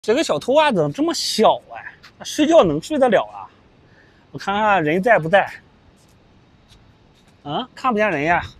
这个小头娃怎么这么小哎？睡觉能睡得了啊？我看看人在不在？啊，看不见人呀。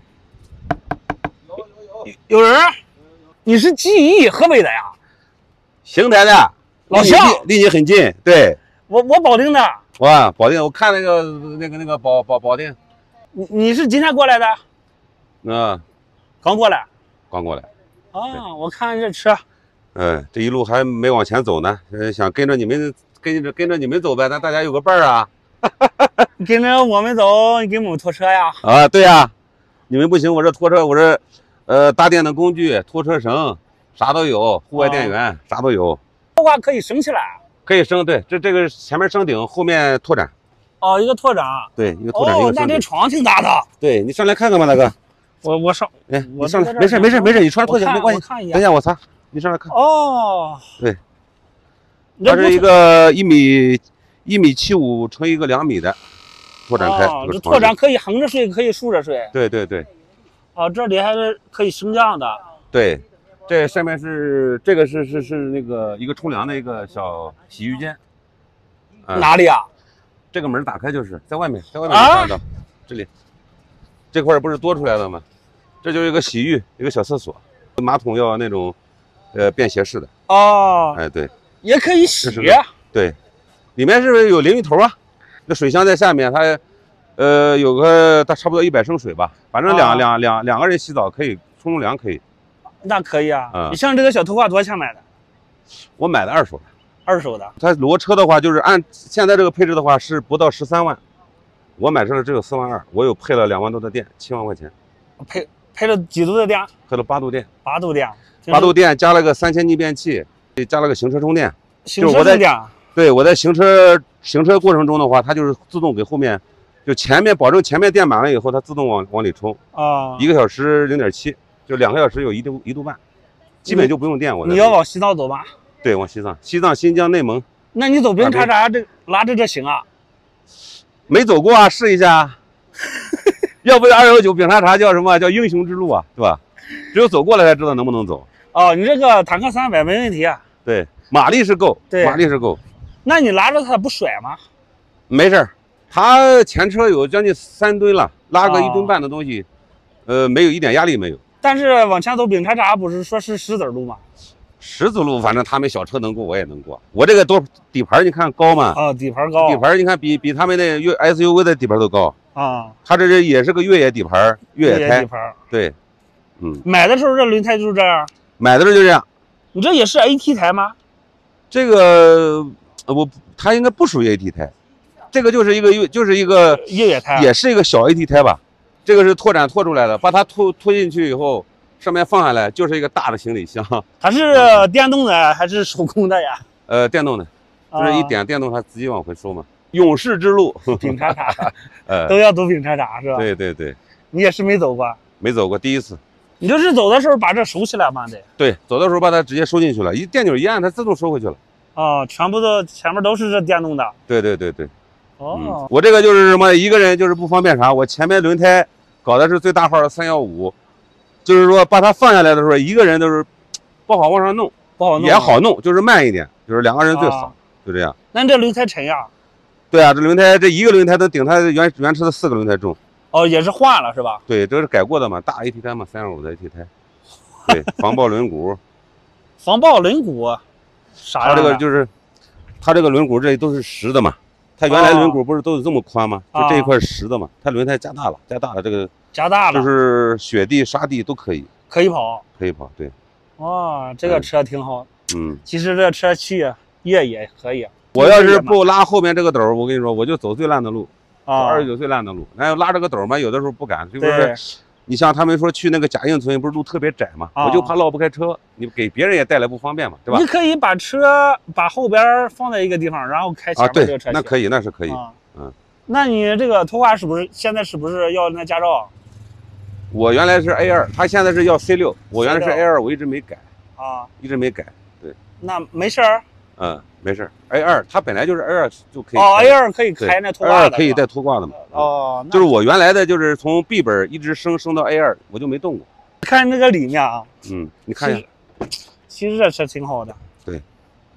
有人？你是记忆河北的呀？ 邢台的， 老乡， 离你很近。对， 我保定的。 哇，保定，我看那个保定。 你是今天过来的？刚过来。 刚过来。 啊，我看这车。 这一路还没往前走呢，想跟着你们走呗，咱大家有个伴儿啊。 跟着我们走，你给我们拖车呀？ 啊，对呀，你们不行，我这拖车，我这搭电的工具、拖车绳啥都有，户外电源啥都有。 的话可以升起来。可以升，对，这个前面升顶，后面拓展。 哦，一个拓展。 对，一个拓展，一个升顶。 那这床挺大的。 对，你上来看看吧，大哥。 我上， 哎，你上来，没事，你穿拖鞋没关系。等一下我擦。你上来看哦， 对，它是一个1.75米乘一个2米的拓展开， 这拓展可以横着睡，可以竖着睡。 对对对。 哦，这里还是可以升降的。 对，这上面这个是那个一个冲凉的一个小洗浴间。 哪里啊？ 这个门打开就是在外面能看到。这里这块不是多出来的吗？这就是一个洗浴，一个小厕所，马桶要那种。便携式的哦， 哎对， 也可以洗， 对，里面是不是有淋浴头啊？那水箱在下面，它有个差不多100升水吧，反正两个人洗澡可以冲凉可以。 那可以啊。你像这个小头发多少钱买的？ 我买的2手的。 2手的。 它裸车的话，就是按现在这个配置的话是不到13万，我买车的只有4万2，我有配了2万多的电，7万块钱。 配了几度的电？ 配了8度电。 8度电。 8度电加了个3000逆变器，加了个行车充电。 行车充电。 对，我在行车过程中的话，它就是自动给后面，就前面保证前面电满了以后，它自动往里充。 啊。 1个小时0.7，就2个小时有1度半，基本就不用电。 你要往西藏走吧？ 对，往西藏，新疆、内蒙。 那你走冰叉叉拉着这行啊？ 没走过啊，试一下。要不219冰叉叉叫什么？叫英雄之路啊，对吧？只有走过来才知道能不能走。 哦，你这个坦克300没问题啊。 对，马力是够。对，马力是够。 那你拉着它不甩吗？ 没事，它前车有将近3吨了，拉个1吨半的东西，没有一点压力没有。 但是往前走冰叉叉不是说是石子路吗？ 石子路，反正他们小车能过，我也能过。我这个底盘你看高吗？ 啊，底盘高。 底盘你看比他们的SUV 的底盘都高啊。 它这也是个越野底盘，越野胎。 底盘。 对。 买的时候这轮胎就是这样。 买的时候就这样。 你这也是 AT 胎吗？ 这个它应该不属于 AT 胎，这个就是一个越野胎， 也是一个小 AT 胎吧。这个是拓展拓出来的，把它拖进去以后，上面放下来就是一个大的行李箱。 它是电动的还是手工的呀？ 电动的，就是一点电动它自己往回收嘛。勇士之路， 冰叉叉，都要走冰叉叉是吧？ 对对对。 你也是没走过？ 没走过，第一次。 你就是走的时候把这收起来嘛得。 对，走的时候把它直接收进去了，电钮一按，它自动收回去了。 哦，全部都前面都是这电动的。 对对对对。 哦。 我这个就是什么，一个人就是不方便啥，我前面轮胎搞的是最大号的315，就是说把它放下来的时候，一个人都是不好往上弄， 不好弄也好弄，就是慢一点，就是2个人最好，就这样。 那这轮胎沉呀？ 对啊，这轮胎这一个轮胎能顶它原车的4个轮胎重。 哦，也是换了是吧？ 对，这是改过的嘛，大 AT 胎嘛，325的 AT 胎。对，防爆轮毂。 防爆轮毂，啥它这个就是，它这个轮毂这里都是实的嘛，它原来轮毂不是都是这么宽吗？就这一块是实的嘛，它轮胎加大了这个。 加大了。 就是雪地、沙地都可以。 可以跑。 可以跑，对。 哇，这个车挺好。其实这车去越野可以。 我要是不拉后面这个斗，我跟你说，我就走最烂的路。29最烂的路，然后拉这个斗嘛，有的时候不敢，就是你像他们说去那个贾应村，不是路特别窄嘛，我就怕绕不开车，你给别人也带来不方便嘛，对吧？ 你可以把车把后边放在一个地方，然后开前面这个车。 那可以，那是可以。 那你这个头发现在是不是要那驾照？ 我原来是 A2，他现在是要 C6，我原来是 A2，我一直没改一直没改。对。 那没事儿。 没事 ，A2 它本来就是 A2 就可以。 A2 可以开那拖挂的。 A2 可以带拖挂的嘛。就是我原来的就是从 B 本一直升到 A2，我就没动过。 看那个里面啊。 你看一下。 其实这车挺好的。 对。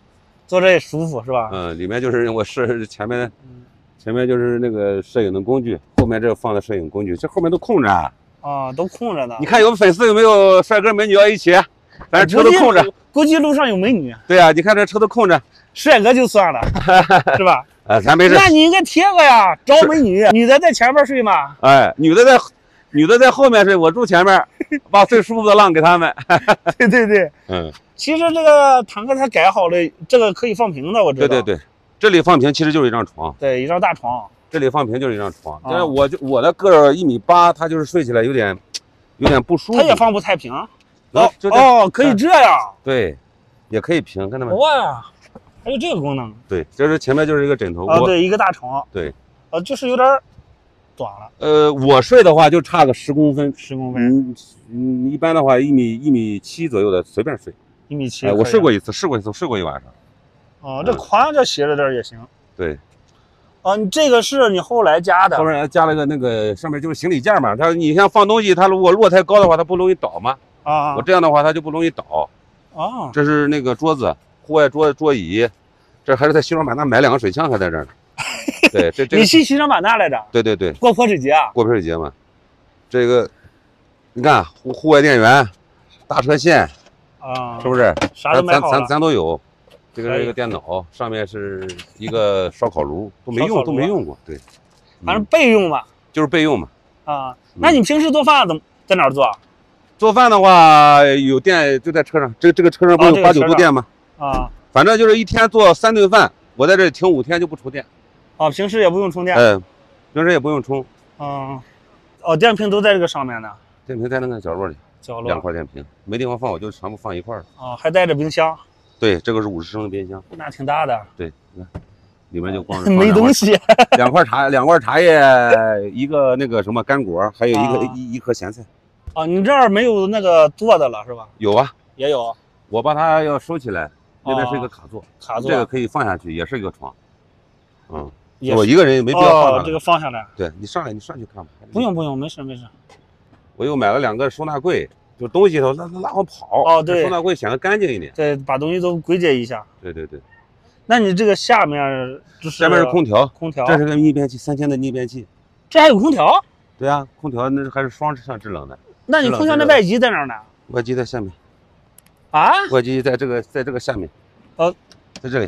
坐着也舒服是吧？ 里面就是我前面就是那个摄影的工具，后面这个放的摄影工具，这后面都空着啊，都空着呢。 你看有粉丝有没有帅哥美女要一起？反正车都空着， 估计路上有美女。 对啊，你看这车都空着， 帅哥就算了，是吧？ 咱没事。 那你应该贴个呀，找美女，女的在前面睡嘛。 哎，女的在后面睡，我住前面，把最舒服的让给他们。 对对对，其实这个坦克它改好了，这个可以放平的，我知道。 对对对，这里放平其实就是一张床。 对，一张大床。 这里放平就是一张床，但是我的个儿1.8米，他就是睡起来有点不舒服。 他也放不太平。可以这样。 对，也可以平，看到没？ 哇，还有这个功能。 对，就是前面就是一个枕头。 对，一个大床。 对。 就是有点短了。我睡的话就差个10公分。 10公分。 一般的话1.7米左右的随便睡。 1.7米。 我睡过一次，睡过一晚上。这宽这斜着点也行。 对。 你这个是你后来加的， 后面加了个那个上面就是行李架嘛。你像放东西，它如果落太高的话，它不容易倒嘛。我这样的话，它就不容易倒。这是那个桌子，户外桌椅，这还是在西双版纳买2个水枪还在这儿呢。对，这你去西双版纳来着？ 对对对， 过泼水节啊？ 过泼水节嘛。这个，你看户外电源，大车线，是不是？ 啥都买好了。 咱都有。这个是一个电脑，上面是一个烧烤炉，都没用过。对， 反正备用嘛。 就是备用嘛。 那你平时做饭在哪儿做？ 做饭的话有电就在车上，这个车上不是有8、9度电吗？反正就是一天做3顿饭，我在这里停5天就不充电。 平时也不用充电。 平时也不用充。 电瓶都在这个上面呢。 电瓶在那个角落里。2块电瓶，没地方放我就全部放一块了。 还带着冰箱。 对，这个是50升的冰箱， 那挺大的。 对，你看，里面就光是没东西。 2块茶叶，一个那个什么干果，还有一颗咸菜。 你这儿没有那个坐的了是吧？ 有啊， 也有。 我把它要收起来，那边是一个卡座，这个可以放下去，也是一个床。我一个人也没必要放。 这个放下来。 对你上去看吧。 不用，没事。 我又买了2个收纳柜。就东西都拉我跑。 对， 收纳柜显得干净一点。 对，把东西都归结一下。 对对对。 那你这个下面下面是空调，这是个逆变器，3000的逆变器。 这还有空调？ 对啊，空调那还是双向制冷的。 那你空调那外机在哪儿呢？ 外机在下面。外机在这个下面。在这里。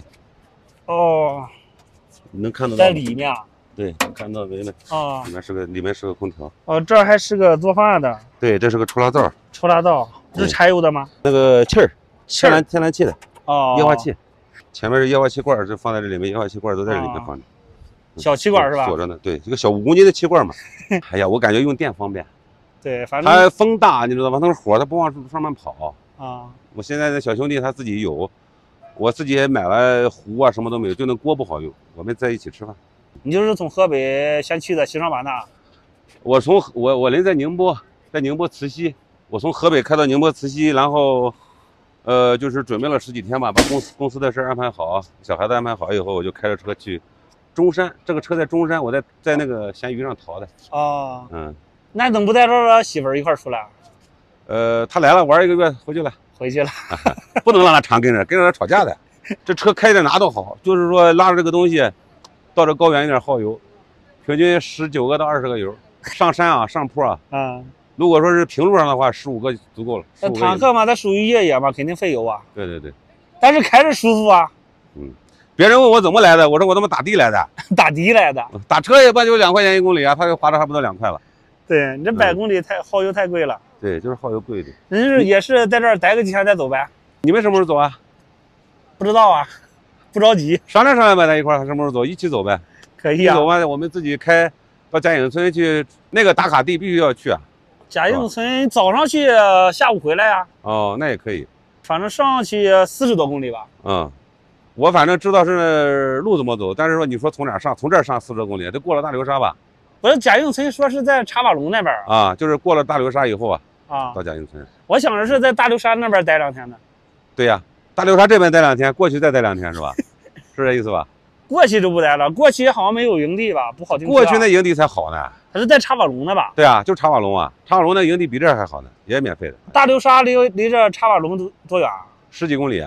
你能看得到？ 在里面。 对，看到没？里面是个空调。 这儿还是个做饭的。 对，这是个抽拉灶。 这是柴油的吗？ 那个天然气的。液化气。前面是液化气罐，就放在这里面，液化气罐都在这里面放着。 小气罐是吧？ 锁着呢。对，一个小5公斤的气罐嘛。哎呀，我感觉用电方便。 对，反正它风大，你知道吧？那个火它不往上面跑。 我现在的小兄弟他自己有，我自己也买了壶啊，什么都没有，就那锅不好用。我们在一起吃饭。 你就是从河北先去的西双版纳？ 我人在宁波，在宁波慈溪，我从河北开到宁波慈溪，然后，就是准备了10几天吧，把公司的事安排好，小孩子安排好以后，我就开着车去中山。这个车在中山，我在那个闲鱼上淘的。 那怎么不带着媳妇儿一块出来？ 他来了玩1个月，回去了，不能让他常跟着他吵架的。这车开着哪都好，就是说拉着这个东西。到这高原一点耗油，平均19个到20个油。上山上坡如果说是平路上的话，15个足够了。 那坦克嘛，它属于越野嘛，肯定费油啊。 对对对。 但是开着舒服啊。 别人问我怎么来的，我说我他妈打的来的。 打的来的。 打车也不就2块钱1公里啊，他就花了差不多2块了。 对，你这100公里耗油太贵了。 对，就是耗油贵一点。 人也是在这儿待个几天再走呗。 你们什么时候走啊？ 不知道啊。不着急， 商量吧，咱一块儿什么时候走？一起走呗。 可以啊。 走完我们自己开到嘉应村去，那个打卡地必须要去啊。 嘉应村早上去，下午回来呀。 那也可以。 反正上去40多公里吧。 我反正知道是路怎么走，但是说你说从哪上？从这儿上40多公里，得过了大流沙吧？ 不是，嘉应村说是在茶瓦龙那边就是过了大流沙以后到嘉应村。 我想着是在大流沙那边待2天的。 对呀。大流沙这边待2天，过去再待2天是吧？是这意思吧？ 过去就不待了，过去好像没有营地吧，不好听。 过去那营地才好呢。 它是在茶瓦龙的吧？ 对啊，就是茶瓦龙啊。茶瓦龙那营地比这还好呢，也免费的。 大流沙离这茶瓦龙多远？ 10几公里啊。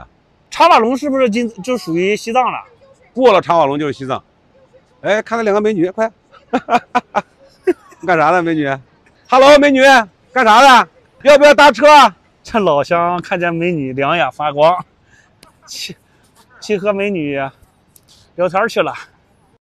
茶瓦龙是不是就属于西藏了？ 过了茶瓦龙就是西藏。哎，看到两个美女，快！你干啥呢，美女 ？Hello， 美女，干啥的？要不要搭车？ 这老乡看见美女两眼发光，去和美女聊天去了。